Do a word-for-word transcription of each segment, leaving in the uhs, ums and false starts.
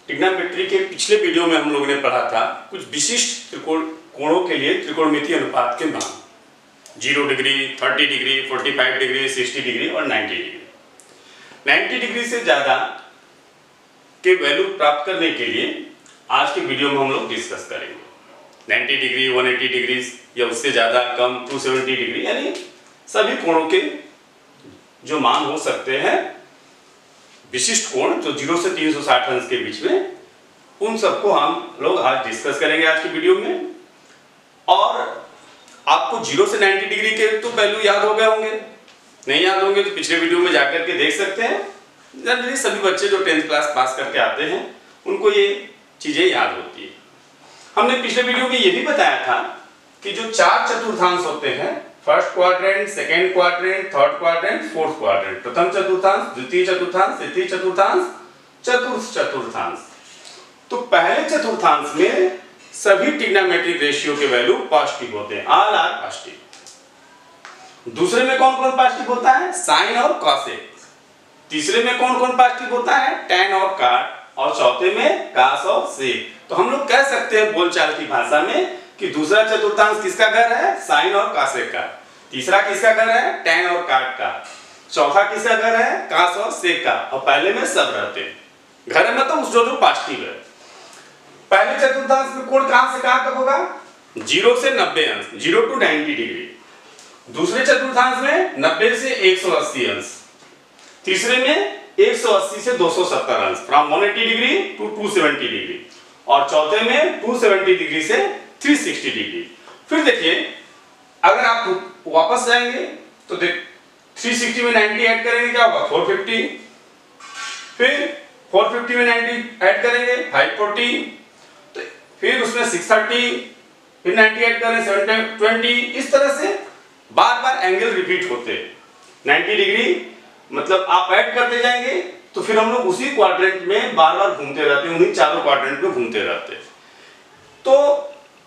Trigonometry के पिछले video में हम लोगों ने पढ़ा था कुछ विशिष्ट त्रिकोण कोणों के लिए त्रिकोणमितीय अनुपात के मान, zero degree, thirty degree, forty five degree, sixty degree और नाइन्टी डिग्री। नाइन्टी डिग्री से ज़्यादा के वैल्यू प्राप्त करने के लिए आज के वीडियो में हम लोग डिस्कस करेंगे। Ninety degree, one eighty degree या उससे ज़्यादा कम, टू सेवेंटी डिग्री, यानी सभी कोणों के जो मान हो सकते हैं, विशिष्ट कोण जो जीरो से तीन सौ साठ अंश के बीच में, उन सबको हम लोग आज डिस्कस करेंगे आज की वीडियो में। और आपको जीरो से नाइन्टी डिग्री के तो वैल्यू याद हो गए होंगे, नहीं याद होंगे तो पिछले वीडियो में जाकर के देख सकते हैं। जनरली सभी बच्चे जो टेंथ क्लास पास करके आते हैं उनको ये चीजें याद होती है। हमने पिछले वीडियो में ये भी बताया था कि जो चार चतुर्थांश होते हैं, first quadrant, second quadrant, third quadrant, fourth quadrant, प्रथम चतुर्थांश, द्वितीय चतुर्थांश, तृतीय चतुर्थांश, चतुर्थ चतुर्थांश। तो पहले चतुर्थांश में सभी ट्रिग्नोमेट्रिक रेशियो के वैल्यू पॉजिटिव होते हैं, ऑल आर पॉजिटिव। दूसरे में कौन कौन पॉजिटिव होता है? साइन और कॉसेक। तीसरे में कौन कौन पॉजिटिव होता है? टैन और काट। और चौथे में कास और सेक। तो हम लोग कह सकते हैं बोलचाल की भाषा में कि दूसरा चतुर्थांश किसका घर है? साइन और कासेक का। तीसरा किसका घर है? टैन और काट का। चौथा किसका घर है? कास और सेक का। और पहले में सब रहते हैं। घर है मतलब उस जो जो पॉजिटिव है। पहले चतुर्थांश में कोण कहां से कहां तक होगा? जीरो से नब्बे अंश, जीरो टू नाइन्टी डिग्री। दूसरे चतुर्थांश में नब्बे से एक सौ अस्सी अंश। तीसरे में एक सौ अस्सी से दो सौ सत्तर अंश, from one eighty degree to two seventy degree. और चौथे में टू सेवेंटी डिग्री से थ्री सिक्सटी डिग्री। फिर देखिए, अगर आप वापस जाएंगे तो देख थ्री सिक्सटी में नाइन्टी ऐड करेंगे क्या होगा? Four fifty. फिर फोर फिफ्टी में नाइन्टी ऐड करेंगे फाइव फोर्टी। तो फिर उसमें सिक्स थर्टी, फिर नाइन्टी ऐड करें सेवन ट्वेंटी। इस तरह से बार बार एंगल रिपीट होते हैं। नाइन्टी डिग्री मतलब आप ऐड करते जाएंगे तो फिर हम लोग उसी क्वाड्रेंट में बार बार घूमते रहते हैं, उन्हीं चारों क्वाड्रेंट में घूमते रहते हैं। तो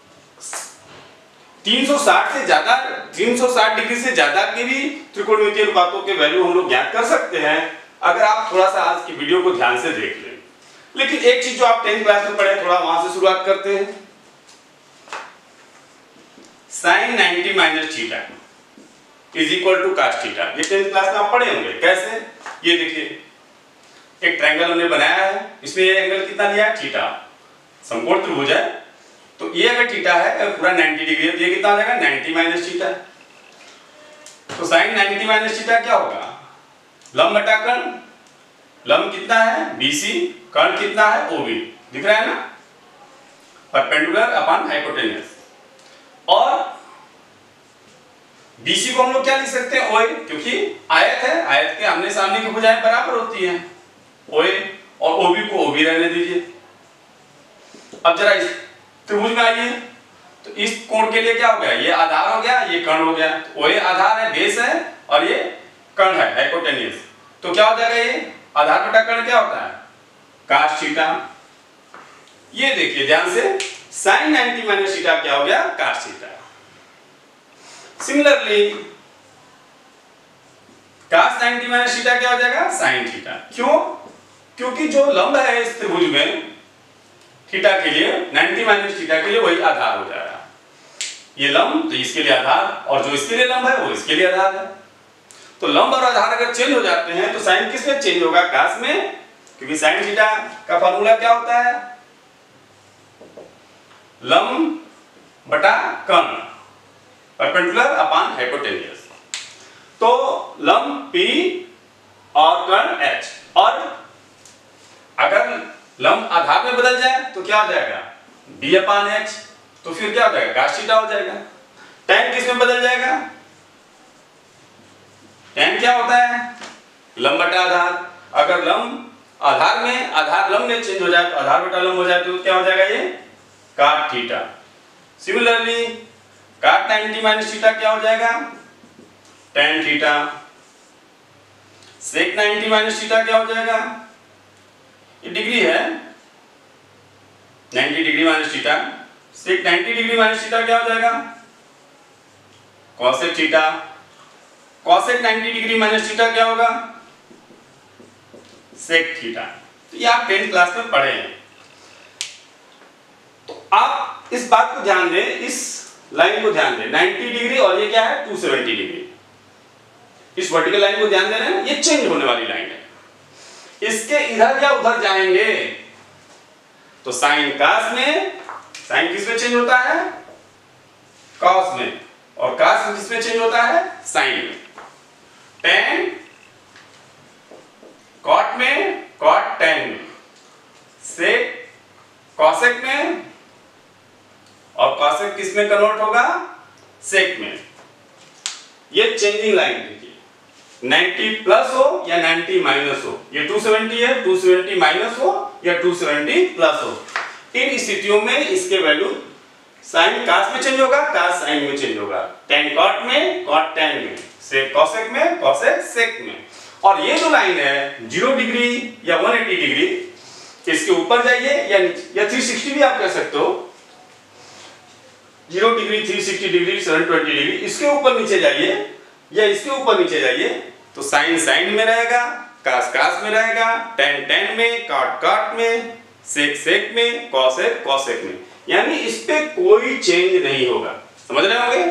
तीन सौ साठ से ज्यादा, तीन सौ साठ डिग्री से ज्यादा के भी त्रिकोणमितीय अनुपातों के वैल्यू हम लोग ज्ञात कर सकते हैं अगर आप थोड़ा सा आज की वीडियो को ध्यान से देख लें। लेकिन एक चीज जो आप टेंथ क्लास में पढ़े, थोड़ा वहां से शुरुआत करते हैं। Sine ninety minus theta is equal to cos theta. ये टेंथ क्लास में आप पढ़े होंगे। कैसे? ये देखिए, एक ट्रायंगल हमने बनाया है, इसमें ये एंगल कितना लिया है? थीटा। समकोण त्रिभुज है तो ये अगर थीटा है पूरा नाइन्टी डिग्री है तो ये कितना हो जाएगा? Ninety minus theta. तो साइन नाइन्टी माइनस थीटा क्या होगा? लंब बटा कर्ण। लंब कितना है? बीसी। कर्ण कितना है? ओबी। दिख रहा है ना? Perpendicular upon hypotenuse. और बीसी को हम लोग क्या लिख सकते हैं? ओए, क्योंकि आयत है, आयत के आमने सामने की भुजाएं बराबर होती हैं। ओए और ओबी को ओबी रहने दीजिए। अब जरा इस त्रिभुज में आइए तो इस कोण के लिए क्या हो गया? ये आधार हो गया, ये कर्ण हो गया। तो ओए आधार है, बेस है, और ये कर्ण है, हाइपोटेन्यूज। तो क्या हो जाएगा? ये आधार बटा कर्ण क्या होता है? Cos theta. ये देखिए ध्यान से, साइन नाइन्टी माइनस थीटा क्या हो गया? Cos theta. Similarly cos ninety minus theta क्या हो जाएगा? Sine theta. क्यों? क्योंकि जो लंब है इस त्रिभुज में थीटा के लिए, नाइन्टी माइनस थीटा के लिए वही आधार हो जाएगा। ये लंब तो इसके लिए आधार, और जो इसके लिए लंब है वो इसके लिए आधार है। तो लंब और आधार अगर चेंज हो जाते हैं तो साइन किस में चेंज होगा? कास में। क्योंकि साइन थीटा का फॉर्मूला क्या होता है? लंब बटा कर्ण, परपेंडिकुलर अपॉन हाइपोटेन्यूज। तो लंब P और कर्ण H। और अगर लंब आधार में बदल जाए तो क्या हो जाएगा? B upon H। तो फिर क्या हो जाएगा? कास थीटा हो जाएगा। टैन किस में बदल जाएगा? टैन क्या होता है? लंब बटा आधार। अगर लंब आधार में, आधार लंब में चेंज हो जाए तो आधार बटा लंब हो जाए तो क्या हो जाएगा? ये cot theta. Similarly cot ninety minus theta क्या हो जाएगा? Tan theta. Sec ninety minus theta क्या हो जाएगा? ये डिग्री है, ninety degree minus theta. Sec ninety degree minus theta क्या हो जाएगा? Cosec theta. Cosec ninety degree minus theta क्या होगा? Sec theta. तो ये आप टेंथ क्लास में पढ़े हैं। तो आप इस बात को ध्यान दें, इस लाइन को ध्यान दें, नब्बे डिग्री और ये क्या है टू सेवेंटी डिग्री। इस वर्टिकल लाइन को ध्यान देना है, ये चेंज होने वाली लाइन है। इसके इधर या उधर जाएंगे तो साइन कास में, साइन किस में चेंज होता है? कॉस में, और कास किस में चेंज होता है? साइन में। टेन कॉट में, कॉट टेन में, सेक कॉसेक में, और कॉसेक किस में कन्वर्ट होगा? सेक में। ये चेंजिंग लाइन देखिए, नब्बे प्लस हो या नब्बे माइनस हो, ये टू सेवेंटी है, टू सेवेंटी माइनस हो या टू सेवेंटी प्लस हो, इन स्थितियों में इसके वैल्यू साइन कास में चेंज होगा, कास साइन में चेंज होगा, टेन कॉट में, कॉट टेन में, सेक कॉसेक में, कॉसेक सेक में। और ये जो लाइन है जीरो डिग्री या एक सौ अस्सी डिग्री, इसके ऊपर जाइए या नीचे, या तीन सौ साठ भी आप कह सकते हो, जीरो डिग्री, तीन सौ साठ डिग्री, सात सौ बीस डिग्री, इसके ऊपर नीचे जाइए या इसके ऊपर नीचे जाइए तो साइन साइन में रहेगा, कास कास में रहेगा, टेन टेन में, कॉट कॉट में, सेक सेक में, कॉसेक कॉसेक में, यानी इस पे कोई चेंज नहीं होगा। समझ रहे होंगे?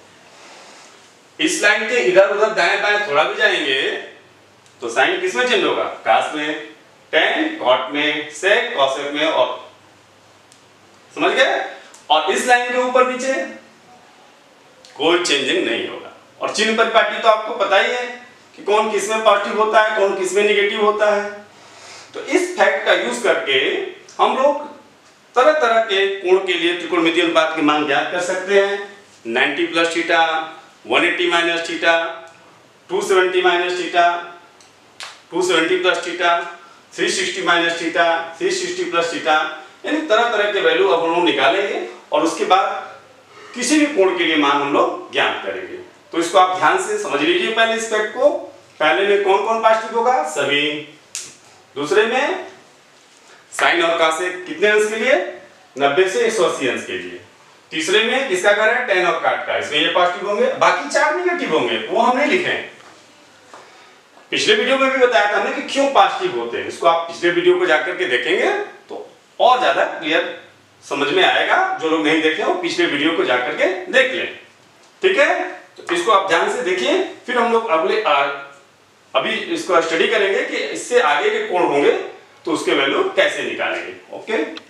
इस लाइन के इधर उधर दाएं बाएं थोड़ा भी जाएंगे तो साइन किस में चेंज होगा? कास में, टेन कॉट में, सेक कॉसेक में, और समझ गए? और इस लाइन के ऊपर नीचे कोई चेंजिंग नहीं होगा। और चिन्ह परिपाटी तो आपको पता ही है कि कौन किस में पॉजिटिव होता है, कौन किस में नेगेटिव होता है। तो इस फैक्ट का यूज करके हम लोग तरह तरह के कोण के लिए त्रिकोणमितीय अनुपात की मान ज्ञात कर सकते हैं। नब्बे प्लस थीटा, एक सौ अस्सी माइनस थीटा, दो सौ सत्तर माइनस थीटा, दो सौ सत्तर प्लस थीटा, तीन सौ साठ माइनस थीटा, तीन सौ साठ प्लस थीटा, यानी तरह तरह के वैल्यू अब हम लोग निकालेंगे और उसके बाद किसी भी कोण के लिए मान हम लोग ज्ञात करेंगे। तो इसको आप ध्यान से समझ लीजिए। पहले इस फैक्ट को, पहले में कौन कौन पॉजिटिव होगा? सभी। दूसरे में साइन और कासेक कितने अंश के लिए? नब्बे से एक सौ अस्सी अंश के लिए। तीसरे में किसका घर है? टेन और काट का, इसमें ये पॉजिटिव होंगे, बाकी चार नेगेटिव होंगे, वो हम नहीं लिखे। पिछले वीडियो में भी बताया था हमने कि क्यों पॉजिटिव होते हैं, इसको आप पिछले वीडियो को जाकर के देखेंगे तो और ज्यादा क्लियर समझ में आएगा। जो लोग नहीं देखे हो पिछले वीडियो को जाकर के देख लें, ठीक है? तो इसको आप ध्यान से देखिए, फिर हम लोग अगले आ, अभी इसको स्टडी करेंगे कि इससे आगे के कोण होंगे तो उसके वैल्यू कैसे निकालेंगे। ओके।